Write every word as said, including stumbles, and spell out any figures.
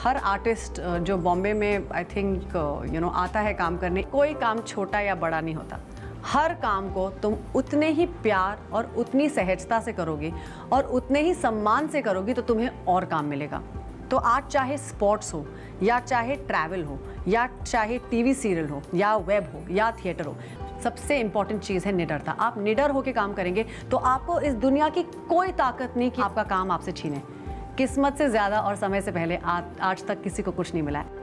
हर artist जो बॉम्बे में I think you know आता है काम करने, कोई काम छोटा या बड़ा नहीं होता। हर काम को तुम उतने ही प्यार और उतनी सहजता से करोगे और उतने ही सम्मान से करोगी तो तुम्हें और काम मिलेगा। तो आज चाहे स्पोर्ट्स हो या चाहे ट्रैवल हो या चाहे टीवी सीरियल हो या वेब हो या थिएटर हो, सबसे इंपॉर्टेंट चीज़ है निडरता। आप निडर होकर काम करेंगे तो आपको इस दुनिया की कोई ताकत नहीं कि आपका काम आपसे छीने। किस्मत से ज़्यादा और समय से पहले आज, आज तक किसी को कुछ नहीं मिला है।